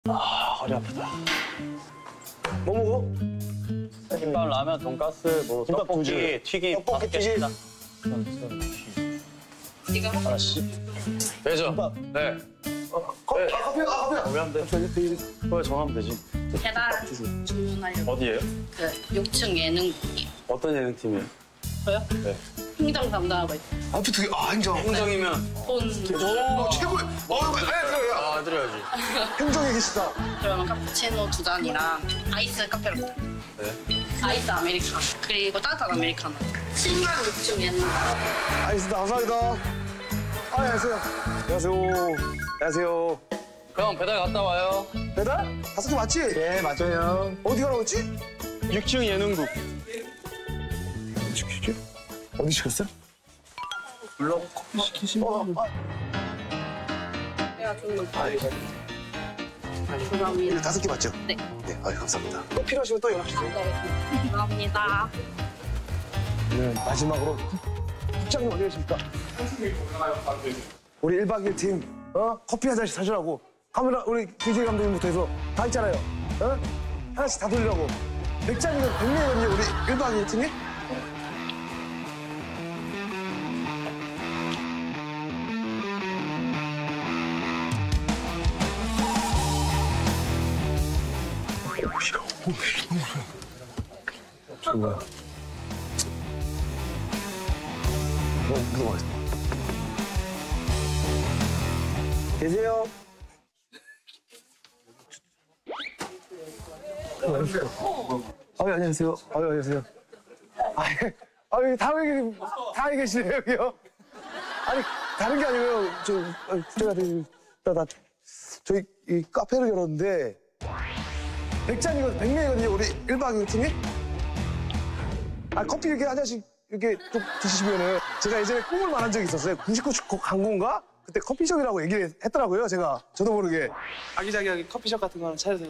허리 아프다. 뭐 먹어? 김밥, 라면, 돈가스, 뭐 김밥 두 떡볶이, 줄. 튀김 떡볶이, 다섯 개씩이나. 이거 하나씩. 되죠? 김밥. 네. 커피. 왜 안 돼? 그걸 정하면 되지. 계단 주문하려고. 어디예요? 그 6층 예능국이요. 어떤 예능팀이에요? 저요? 네. 행정 담당하고 있어요. 아무튼 되게 행정. 행정이면 돈 최고의. 아, 드려야지. 행정에 계시다. 그러면 카푸치노 2잔이랑 아이스 카페로 부탁. 네. 아이스 아메리카노 그리고 따뜻한 아메리카노. 7만 6층 예능. 알겠습니다. 감사합니다. 안녕하세요. 안녕하세요. 안녕하세요. 형, 배달 갔다 와요. 배달? 5개 맞지? 네, 맞아요. 어디 가라고 했지? 6층 예능국. 어디 시켰어? 불러. 내가 주문. 감사합니다. 5개 맞죠? 네. 네, 감사합니다. 또 필요하시면 또 연락 주세요. 네. 감사합니다. 네, 마지막으로 국장님 어디 계십니까? 우리 1박 2일 팀 커피 한 잔씩 사주라고 카메라 우리 DJ 감독님부터 해서 다 있잖아요. 하나씩 다 돌리라고. 100잔이면 100명이거든요, 우리 1박 2일 팀이. 저거 뭐야? 물어봐야겠다. 계세요? 안녕하세요. 안녕하세요. 여기 다 계시네요, 여기요. 아니, 다른 게 아니고요. 제가 저희 이 카페를 열었는데 100잔이거든요, 100명이거든요, 우리 1박 2일 팀이. 커피 이렇게 한 잔씩 이렇게 좀 드시면은 제가 예전에 꿈을 말한 적이 있었어요. 99초 광고인가? 그때 커피숍이라고 얘기를 했더라고요, 제가. 저도 모르게. 아기자기하게 커피숍 같은 거 하나 차려서.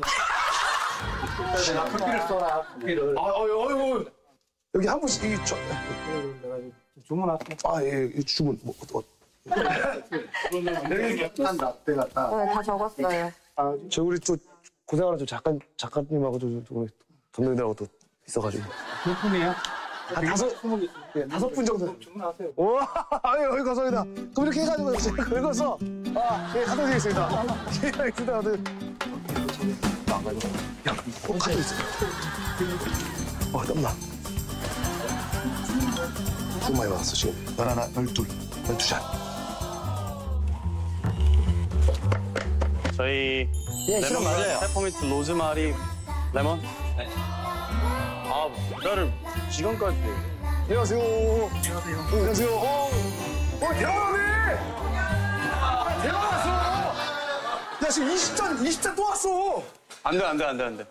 커피를 써라, 커피를. 여기 한 분씩, 주문할게. 예, 주문, 한 라떼 갖다. 네, 다 적었어요. 저 우리 또 고생하는 작가님하고 감독님들하고 또 있어가지고. 몇 분이에요? 한 5분 정도. 주문하세요. 와, 아유, 감사합니다. 그럼 이렇게 해가지고 제가 긁어서, 예, 갖다 드리겠습니다. 예, 알겠습니다. 안 가지고. 야, 갖다 있어. 땀나. 좀 많이 받았어, 지금. 바나나 12잔. 저희 예, 시간 맞아요. 페퍼민트 로즈마리 레몬. 네. 아, 배달을 지금까지. 안녕하세요. 안녕하세요. 대박이네! 대박 왔어! 야, 지금 20잔 또 왔어! 안 돼.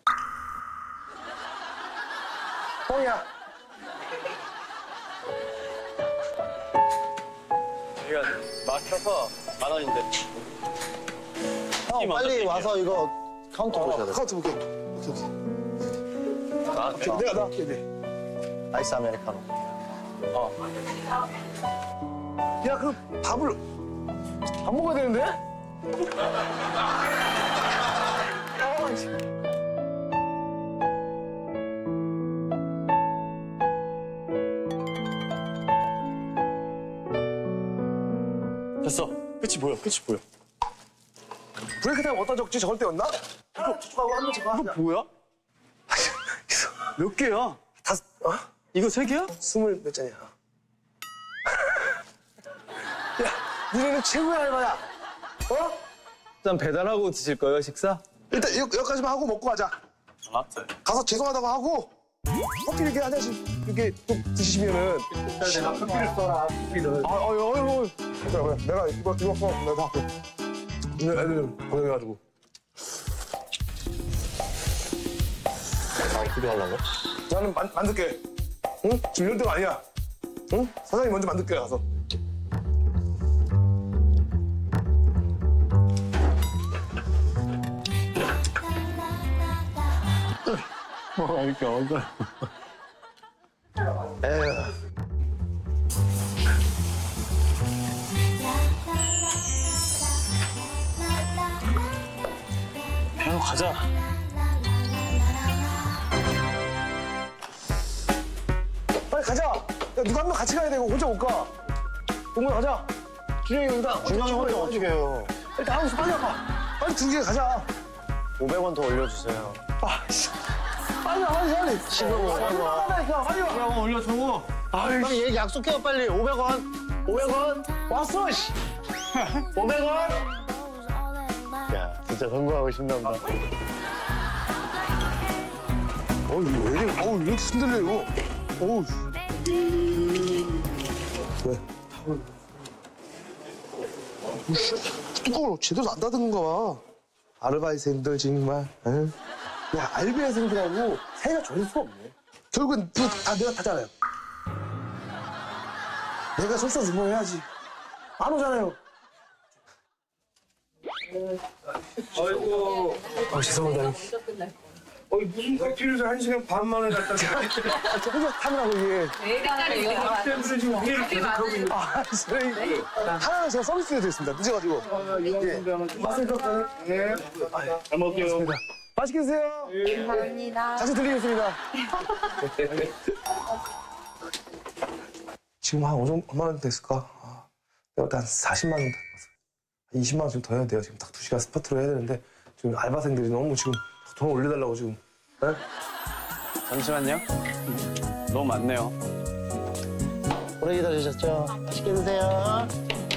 형이야. 여기가 막혀서 10,000원인데. 형, 빨리 와서 이거 카운터 보셔야 돼. 카운트 볼게. 오케이. 나한테. 내가 나갈게, 네. 아이스 아메리카노. 야, 그 밥을 밥 먹어야 되는데? 됐어. 끝이 보여. 브레이크 타임 어디다 적지? 저걸 때였나? 이거 저쪽하고 한번 저거 이거 뭐야? 몇 개야? 이거 3개야? 20 몇 잔이야. 야, 니네는 최고의 알바야. 일단 배달하고 드실 거예요, 식사? 일단 여기까지만 하고 먹고 가자. 라떼. 가서 죄송하다고 하고 커피 이렇게 한 잔씩 이렇게 또 드시면은. 내가 커피를 써라, 커피를. 그래. 내가 이거 내가 다 할게. 애들 고생해가지고. 어떻게 하려고? 나는 만들게. 응? 지금 이럴 때가 아니야. 응? 사장님 먼저 만들게 가서. 이렇게 얼굴. 에휴. 형 가자. 빨리 가자. 야, 누가 한 명 같이 가야 돼. 이거 혼자 못 가. 동물 가자. 준영이 여기다. 준영이 혼자 어떻게 해요? 일단 하우스 빨리 와봐. 빨리 두 개 가자. 500원 더 올려주세요. 아, 씨. 빨리 와, 빨리. 지금 빨리 와. 빨리 와. 형 올려줘. 빨리 얘기 약속해요, 빨리. 500원. 500원. 왔어, 씨. 500원. 야, 진짜 성공하고 싶나 보다. 이거 왜 이래? 왜 이렇게 흔들려, 이거? 어우. 왜? 뚜껑을 제대로 안 닫은가 봐. 아르바이트생들 정말. 에? 야, 알바생들하고 사이가 좋을 수가 없네. 결국은 이거 다 내가 타잖아요. 내가 솔선수범해야지. 안 오잖아요. 아이고. 죄송합니다. 무슨 커피를 1시간 반 만에 갖다 줘. 저 혼자 타느라고 이게. 때문에 지금 회의를 계속 하고 있는 아, 저희 하나는 제가 서비스를 드렸습니다. 늦어가지고. 맞습니까? 네. 잘 먹게요. 맛있게 드세요. 감사합니다. 다시 들리겠습니다. 지금 한 얼마나 됐을까? 내가 한 40만 원, 20만 원 좀 더 해야 돼요. 지금 딱 2시간 스퍼트로 해야 되는데 지금 알바생들이 너무 지금 돈 올려달라고 지금. 네? 잠시만요. 너무 많네요. 오래 기다리셨죠? 맛있게 드세요.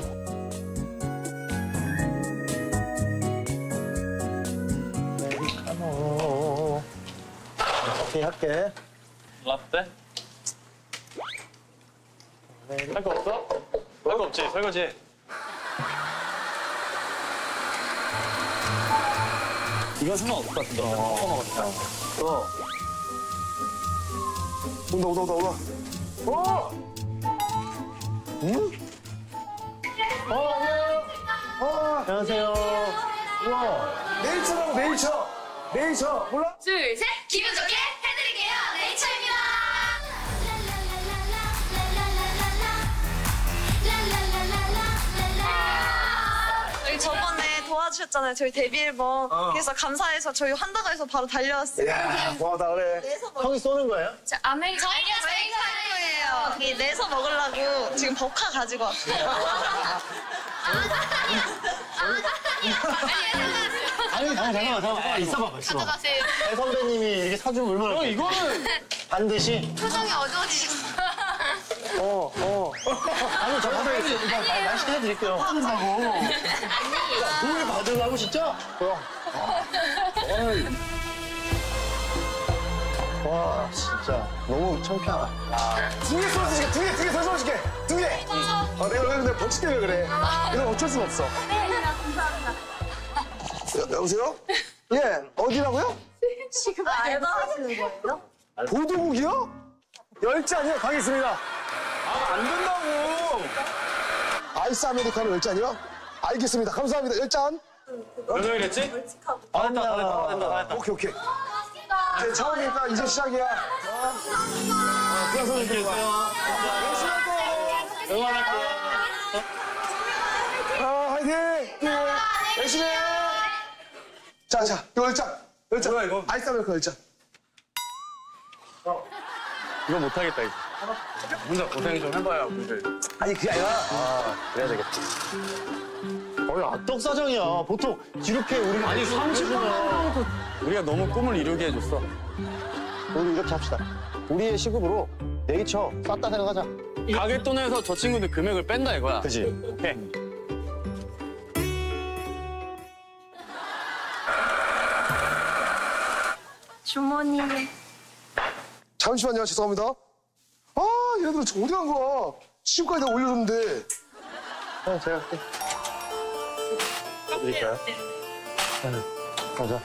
아메리카노. 오케이, 할게. 라떼? 할 거 없어? 할 거 없지, 설거지. 이건 상관없을 것 같은데. 온다. 응? 안녕하세요. 우와. 네이처. 몰라? 둘, 셋. 기분 좋게 해드릴게요. 네이처입니다. 저희 저번에 도와주셨잖아요. 저희 데뷔 앨범. 그래서 감사해서 저희 환다가에서 바로 달려왔어요. 야, 고마다 그래. 내서 먹 형이 쏘는 거예요? 아메리카노. 아니요, 저희가 할 거예요. 이 내서 먹으려고 지금 버카 가지고 왔어요. 아니, 잠깐만. 있어봐. 가져가세요. 배 선배님이 이렇게 사주면 얼마나. 형, 이거는. 반드시. 표정이 어두워지시고. 아니, 저 받아야지. 맛있게 해드릴게요. 받는다고. 뭘 받으려고, 진짜? 와, 진짜. 너무 창피하다. 두 개 쏘아줄게. 두 개 쏘아줄게. 두 개. 내가 벌칙 때문에 그래. 이건 어쩔 수가 없어. 여보세요? 예, 어디라고요? 지금 알바하시는 거예요? 보도국이요? 10잔이요? 가겠습니다. 안 된다고. 아이스 아메리카노 10잔이요? 알겠습니다. 감사합니다. 10잔. 몇 명이랬지? 다 됐다. 오케이. 이제 처음이니까 이제 시작이야. 그래서 이렇게 열심히 할 거예요. 응원할게요. 화이팅! 네, 열심히 해! 자, 이거 10잔. 뭐야, 이거? 아이스 아메리카노 10잔. 이거 못하겠다, 이거. 혼자 고생 좀 해봐야. 아니, 그게 아니라. 그래야 되겠다. 악덕사정이야. 보통 이렇게 우리가. 아니, 30분 우리가 너무 꿈을 이루게 해줬어. 우리 이렇게 합시다. 우리의 시급으로 네이처 쌌다 생각하자. 가게 돈에서 저 친구들 금액을 뺀다, 이거야. 그지? 오케이. 주머니. 잠시만요. 죄송합니다. 아, 얘네들 지금 어디 간 거야? 지금까지 내가 올려줬는데. 형, 제가 할게. 드릴까요? 가자.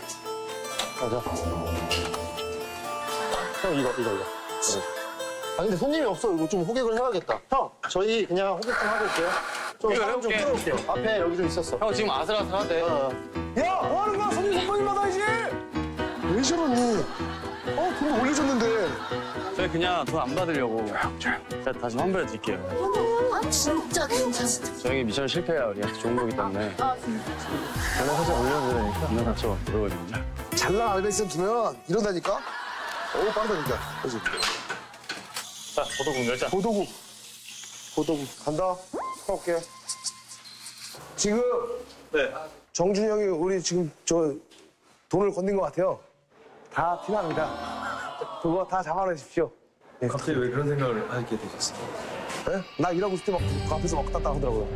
형, 이거. 아, 근데 손님이 없어. 이거 좀 호객을 해야겠다. 형, 저희 그냥 호객 좀 하고 올게요. 좀 이거 사람 좀 해볼게. 끌어올게요. 앞에 여기도 있었어. 형 지금 아슬아슬하대. 야, 뭐 하는 거야? 손님 선물님 받아야지. 왜 저러니? 돈을 올려줬는데. 저희 저희 그냥 돈 안 받으려고 제가 다시 환불해 드릴게요. 아 진짜 괜찮아. 저희 미션 실패야 우리한테 좋은 거기 때문에. 아 진짜. 전화 살짝 올려드리니까 전화 맞춰 그러거든요. 잘난 알베이센 두면 이런다니까? 어우, 빠르다니까. 그지? 자, 보도국 열자. 보도국. 간다. 올게. 지금 네. 정준이 형이 우리 지금 저 돈을 건넨 것 같아요. 다 티납니다. 그거 다 잡아내십시오. 예, 갑자기 왜 그런 생각을 하게 되셨어요? 예? 나 일하고 있을 때 막 그 앞에서 막 따따 하더라고요.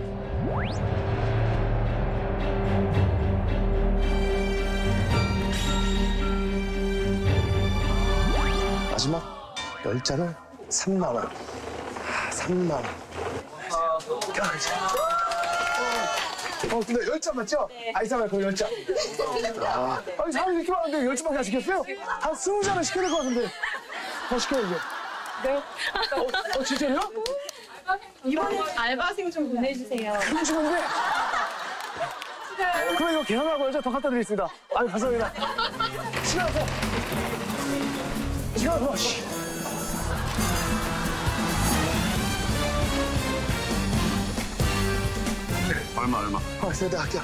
마지막 10잔은 3만 원. 아, 3만 원. 근데 10잔 맞죠? 네. 아이스하면 그럼 10잔. 아니, 사람이 이렇게 많은데 10잔밖에 안 시켰어요? 한 20잔은 시켜야 될 것 같은데. 더 시켜야죠. 네. 진짜요? 이번에 알바생 좀 보내주세요. 그러시는데. 그럼 이거 계산하고 열자 더 갖다 드리겠습니다. 아유, 감사합니다. 시간 없어. 씨. 얼마? 내가 할게.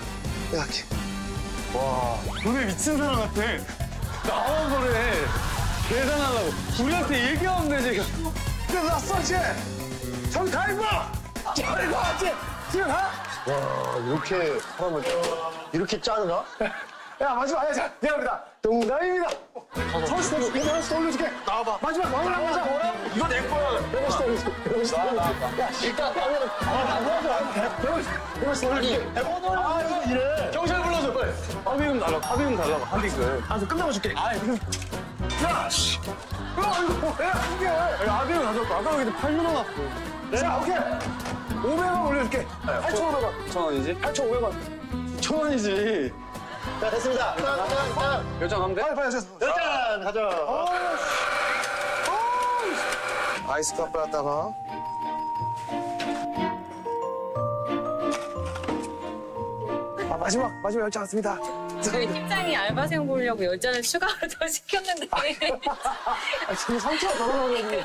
돈에 미친 사람 같아. 나온 거래. 계산하려고. 우리한테 얘기하면 되지. 끝났어, 이제. 저기 가, 임마! 저기 가, 이제. 지금 가? 와, 이렇게 사람을 이렇게 짜르나? 야, 마지막. 자, 미안합니다. 동남입니다. 서울시 이거 하나씩 더 올려줄게. 나와봐. 마지막 마무리 하자. 이거 내 거야. 이거씩 더 올려줄게. 이거씩 더 올려줄게. 야, 일단 나오면. 이거씩 더 올려줄게. 아, 이거 이래. 경찰 불러줘, 빨리. 합의금 달라고, 합의금. 아, 저 끝나고 줄게. 야, 씨. 이거 뭐야, 이게. 합의금 가져올까? 아까 여기 8만 원 왔어. 자, 오케이. 500원 올려줄게. 8,500원. 1,000원이지? 8,500원. 1,000원이지. 자, 됐습니다. 짠. 결정하면 돼? 빨리, 빨리, 하자. 짠! 가자. 아이스 카페 갔다가. 아, 마지막 열차 왔습니다. 저희 팀장이 알바생 보려고 10잔을 추가로 더 시켰는데 아, 지금 3초가 더 나가가지고.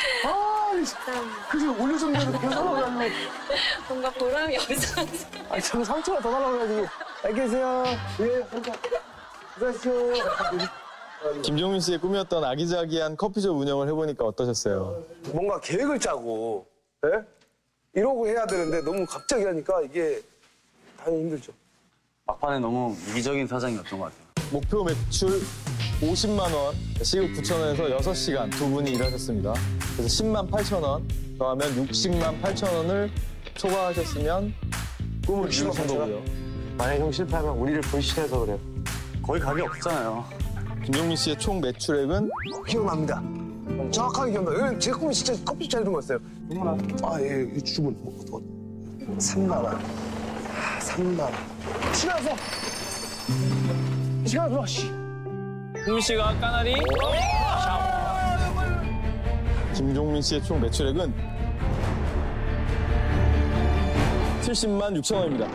그지 올려줬는데도 계산하고 안 뭔가 보람이 없어서 아, 지금 3초가 더 날아가가지고. 안녕히 계세요. 예, 수고하십시오. 김종민 씨의 꿈이었던 아기자기한 커피숍 운영을 해보니까 어떠셨어요? 뭔가 계획을 짜고, 예? 이러고 해야 되는데 너무 갑자기 하니까 이게 당연히 힘들죠. 막판에 너무 이기적인 사장이었던 것 같아요. 목표 매출 50만 원, 시급 9천 원에서 6시간 두 분이 일하셨습니다. 그래서 10만 8천 원 더하면 60만 8천 원을 초과하셨으면 꿈을 60만 이루신 8천 원? 거고요. 만약 형 실패하면 우리를 불신해서 그래. 거의 가게 없잖아요. 김종민 씨의 총 매출액은 기억납니다. 정확하게 기억나요. 왜냐면 제 꿈이 진짜 커피숍 차리는 거였어요. 아, 예, 이 주문. 3만 원. 아, 3만 원. 시간 없어. 시간 없어, 씨. 김민 씨가 까나리. 김종민 씨의 총 매출액은 70만 6천 원입니다.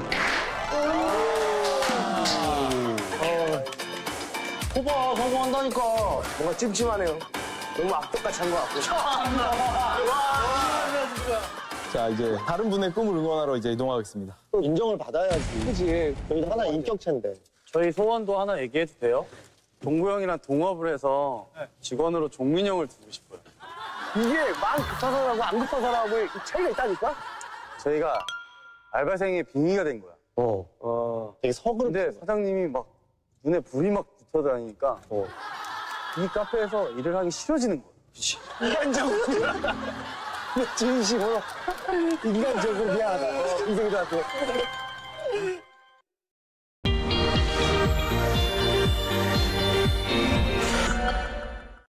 호봐, 성공한다니까. 뭔가 찜찜하네요. 너무 악덕같이 한 것 같고. 자, 이제 다른 분의 꿈을 응원하러 이제 이동하겠습니다. 인정을 받아야지. 그치. 저희도 하나 인격체인데. 저희 소원도 하나 얘기해도 돼요? 동구 형이랑 동업을 해서 직원으로 종민 형을 두고 싶어요. 이게 마음 급한 사람하고 안 급한 사람하고의 차이가 있다니까? 저희가 알바생의 빙의가 된 거야. 되게 서글은. 근데 사장님이 막 눈에 불이 막 붙어 다니니까 이 카페에서 일을 하기 싫어지는 거야. 인간적으로. 진심으로. 인간적으로 미안하다. 인생들한테.